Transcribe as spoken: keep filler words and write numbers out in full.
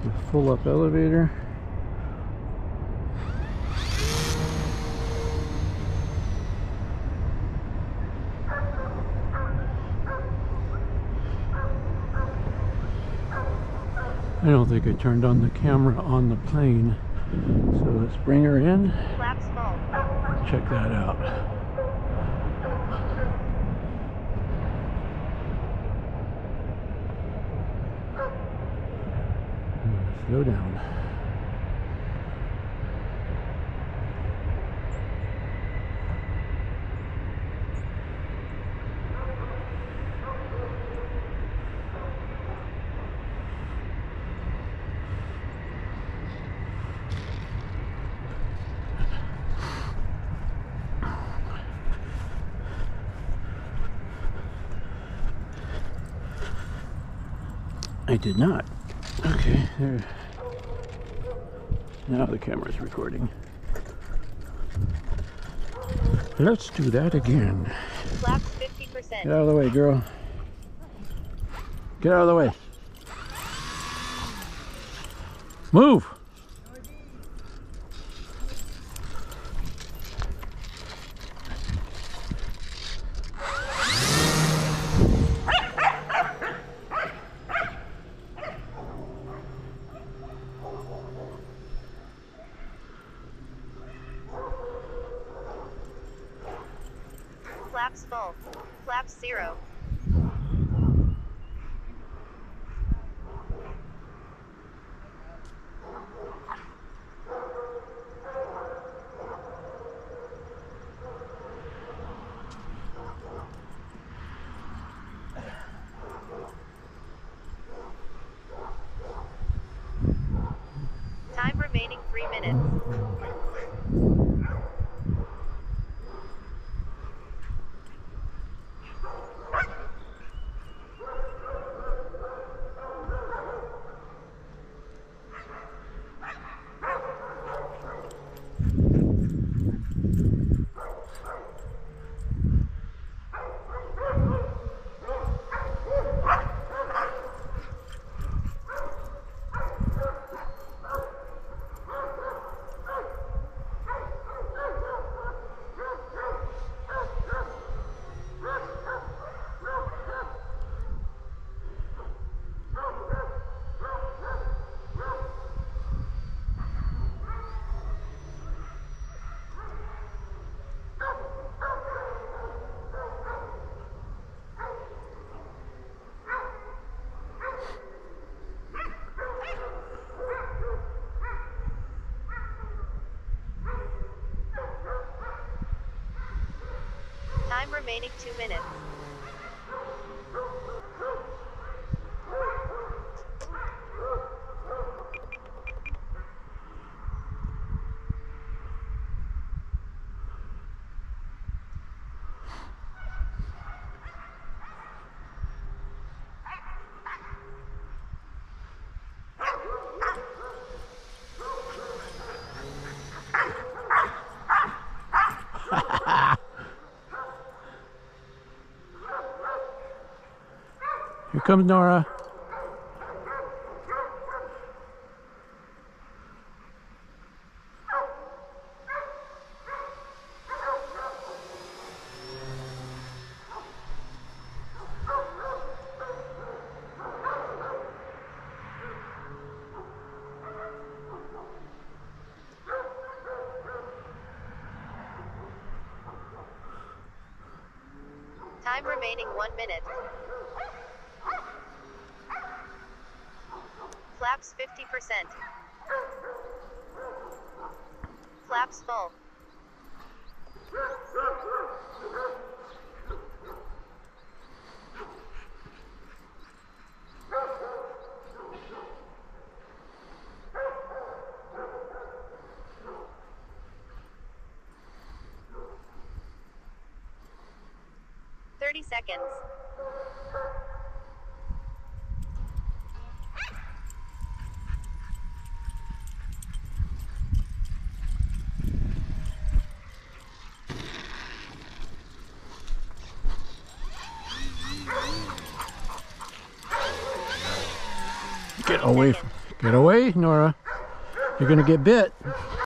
Full up elevator. I don't think I turned on the camera on the plane, so let's bring her in. Flaps full. Check that out. Slow down. I did not. Okay, there. Now the camera's recording. Let's do that again. Flaps fifty percent. Get out of the way, girl. Get out of the way. Move! Flaps full. Flaps zero. Time remaining three minutes. Time remaining two minutes. Here comes Nora. Time remaining one minute. Flaps fifty percent. Flaps full. Thirty seconds. Get away from, Get away, Nora. You're gonna get bit.